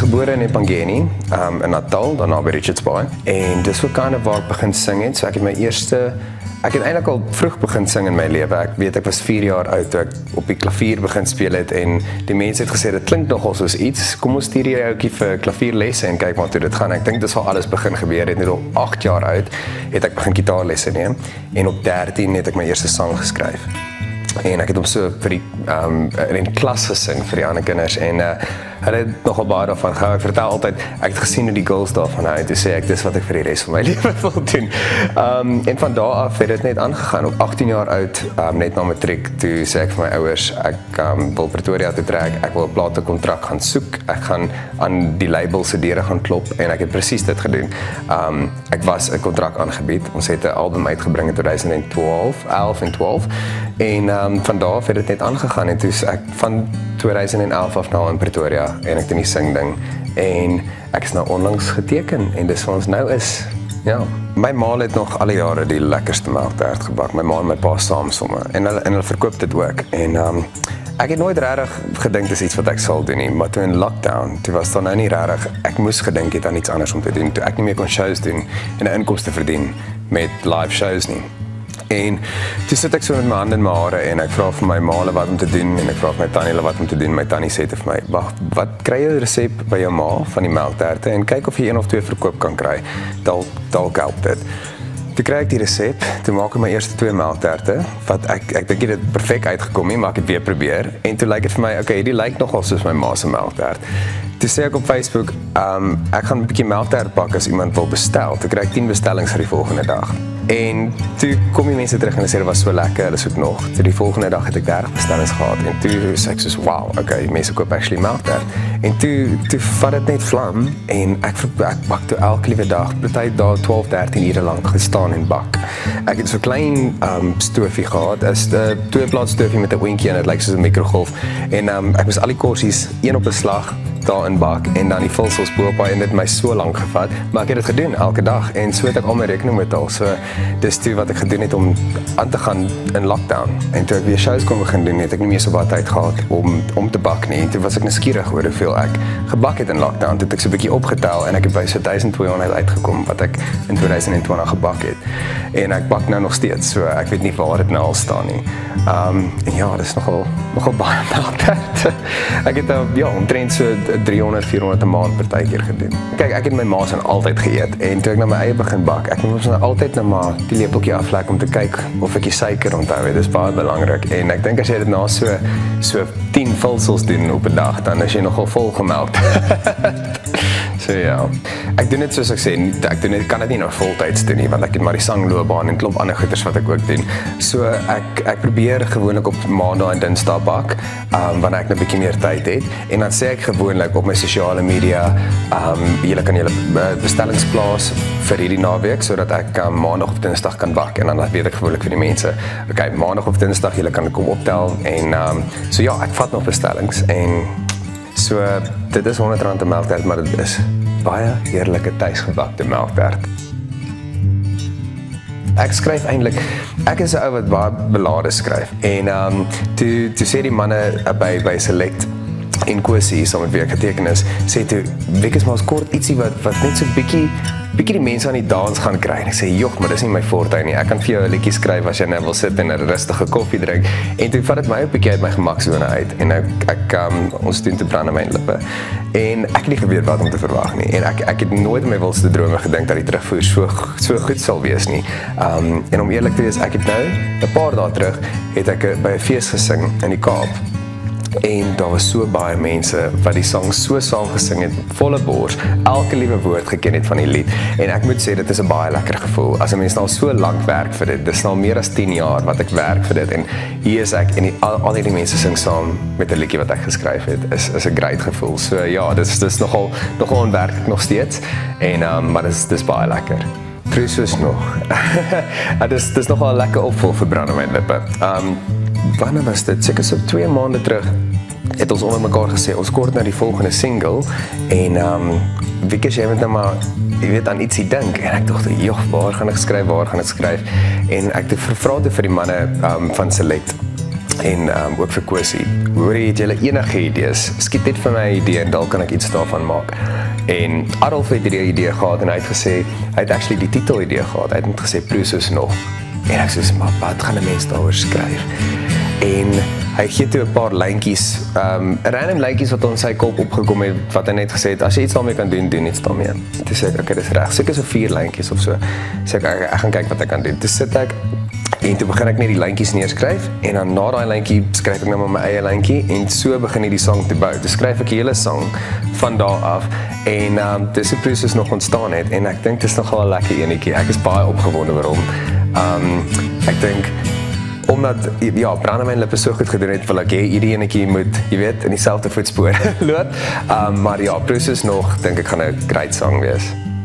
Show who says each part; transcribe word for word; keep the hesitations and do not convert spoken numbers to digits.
Speaker 1: gebore in Epangeni, um, in Natal, daarna by Richards Bay. En dis ook kind of waar ek begin sing het. So ek het my eerste Ek het eintlik al vroeg begin sing in my lewe. Ek weet ek was vier jaar oud toe ek op die klavier begin speel het en die mense het gesê dit klink nogal soos iets. Kom ons stuur jy ouetjie vir klavierlesse en kyk maar hoe dit gaan. Ek dink dis al alles begin gebeur het. Net op agt jaar oud het ek begin gitaarlesse neem en op dertien het ek my eerste sang geskryf. En ek het hom so vir die um, in die klas gesing vir die ander kinders en uh, hulle het nogal baie daarvan gehou. Ek vertel altyd, ek het gesien hoe die girls daarvan hou, toe sê ek, dis wat ek vir die rest van my lewe wil doen. Um, en van daar af het dit net aangegaan, op agttien jaar oud, um, net na matriek, toe sê ek vir my ouers, ek um, wil Pretoria toe trek, ek wil 'n platekontrak gaan soek, ek gaan aan die label se deure gaan klop, en ek het presies dit gedoen. Um, ek was 'n kontrak aangebied, ons het 'n album uitgebring in twintig twaalf, elf en twaalf, en um, van daar af het dit net aangegaan, en toe ek van twintig elf af nou in Pretoria, en ek doen die sing ding, en ek is nou onlangs geteken, en dis wat ons nou is. Ja. My ma het nog alle jare die lekkerste melktert gebak, my ma en my pa saam somme, en hulle, en hulle verkoop dit ook, en um, ek het nooit regtig gedink dis iets wat ek sal doen nie, maar toe in lockdown, toe was daar nou nie regtig, ek moes gedink het aan iets anders om te doen, toe ek nie meer kon shows doen, en 'n inkomste verdien met live shows nie. En toe sit ek so met my hande in my hare en ek vra vir my ma wat om te doen en ek vra vir my tannie wat om te doen. My tannie sê vir my, "Wag, wat kry jy 'n resep by jou ma van die melkterte en kyk of jy een of twee verkoop kan kry. Dalk dalk help dit." Toe kry ek die resep, toe maak ek my eerste twee melkterte, wat ek ek dink dit het perfek uitgekom nie, maar ek het weer probeer en toe lyk dit vir my, okay, hierdie lyk nogal soos my ma se melktert. Toe sê ek op Facebook, um, ek gaan 'n bietjie melktert bak as iemand wil bestel. Toe kry ek tien bestellings vir die volgende dag. En toe kom die mense terug en hulle sê dit was so lekker, hulle soek nog. Toe die volgende dag het ek dertig bestellings gehad en toe sê ek soos, wow, okay, mense koop actually melktert. En toe toe vat dit net vlam en ek ek bak toe elke liewe dag, party daar twaalf, dertien ure lank gestaan en bak. Ek het so 'n klein um, stoofie gehad, is 'n twee plaas stoofie met 'n oentjie en dit lyk soos 'n mikrogolf. En um, ek moes al die korsies een op 'n slag daarin bak en dan die vulsels bo-op en dit my so lank gevat, maar ek het dit gedoen elke dag en so het ek al my rekening betaal. So dis toe wat ek gedoen het om aan te gaan in lockdown. En toe ek weer shows kon begin doen, het ek nie meer so baie tyd gehad om om te bak nie. En toe was ek nuuskierig oor hoeveel ek gebak het in lockdown. Toe het ek so 'n bietjie opgetel en ek het by so twaalf honderd uitgekom wat ek in twintig twintig gebak het. En ek bak nou nog steeds, so ek weet nie waar dit nou al staan nie. Um, en ja, dis nogal nogal baie melktert. Ek het uh, ja, omtrent so driehonderd, vierhonderd 'n maand partykeer gedoen. Kyk, ek het my ma se altyd geëet en toe ek na my eie begin bak, ek moet nou altyd na maar die lepeltjie aflek om te kyk of ek die suiker onthou het. Dis baie belangrik en ek dink as jy dit na so so tien vulsels doen op 'n dag, dan is jy nogal vol gemelk. So ja, ek doen dit soos ek sê, ek doen dit, kan dit nie nou voltyds doen nie, want ek het maar die sangloopbaan en klop ander goeders wat ek ook doen. So ek ek probeer gewoonlik op maandag en dinsdag bak, um, wanneer ek nou 'n bietjie meer tyd het, en dan sê ek gewoonlik op my sosiale media, um, julle kan julle bestellings plaas vir hierdie naweek, sodat ek um, maandag of dinsdag kan bak, en dan weet ek gewoonlik vir die mense, okay, maandag of dinsdag, julle kan kom optel, en um, so ja, ek vat nog bestellings, en so, dit is honderd rand 'n melktert, maar dit is baie heerlike tuisgebakte melktert. Ek skryf eintlik, ek is 'n ou wat baie belade skryf, en um, toe, toe sê die manne by, by Select, en Kosie, saam met wie ek geteken is, sê toe, Wikus, maar ons kort ietsie wat, wat net so bietjie, bietjie die mense aan die dans gaan kry. En ek sê, joh, maar dis nie my forte nie. Ek kan vir jou 'n liedjie skryf as jy nou wil sit en 'n rustige koffie drink. En toe vat dit my 'n bietjie uit my gemaksone uit. En ek, ek um, ons doen te Brannewynlippe. En ek het nie geweet wat om te verwag nie. En ek, ek het nooit in my wildste drome gedink dat die terugvoer so, so goed sal wees nie. Um, en om eerlik te wees, ek het nou, 'n paar dae terug, het ek by 'n fees gesing in die Kaap. En daar was so baie mense wat die sang so saam gesing het, volle bors, elke liewe woord geken het van die lied. En ek moet sê, dit is 'n baie lekker gevoel. As 'n mens nou so lank werk vir dit, dis nou meer as tien jaar wat ek werk vir dit, en hier is ek, en die, al, al die mense sing saam met 'n liedjie wat ek geskryf het, is, is 'n great gevoel. So ja, dis, dis nogal, nogal onwerklik nog steeds, en, um, maar dis, dis baie lekker. Proe soos nog. dis, dis nogal 'n lekker opvol vir Brannewynlippe. Um, Wanneer was dit? Seker so twee maande terug het ons onder mekaar gesê, ons kort nou die volgende single, en um, Wikus, jy moet nou maar, jy weet, aan ietsie dink, en ek dacht, joh, waar gaan ek skryf, waar gaan ek skryf, en ek het gevra toe vir die manne um, van Select, en um, ook vir Kosie. Hoor jy, het julle enige idees? Skiet net vir my 'n idee en dan kan ek iets daarvan maak. En Adolf het hierdie idee gehad en hy het gesê, hy het actually die titel idee gehad. Hy het net gesê Proe soos nog. En ek sê, maar wat gaan 'n mens daaroor skryf? En hy gee toe 'n paar lyntjies, um, random lyntjies wat ons sy kop opgekom het, wat hy net gesê het, as jy iets daarmee kan doen, doen iets daarmee. Toe sê ek, okay, dis reg, seker so vier lyntjies of so. Sê ek, ek, ek gaan kyk wat ek kan doen. Toe sit ek, en toe begin ek net die lyntjies neerskryf, en dan na daai lyntjie skryf ek nou maar my eie lyntjie, en so begin ek die sang te bou. Toe skryf ek die hele sang van daar af, en um, dis 'n proses nog ontstaan het, en ek dink dis nogal 'n lekker enetjie. Ek is baie opgewonde waarom. Um, ek dink, omdat ja, Brannewynlippe so goed gedoen het, wil ek hê hierdie enetjie moet, jy weet, in dieselfde voetspoor loop. Um, maar ja, proses nog, dink ek gaan 'n great sang wees.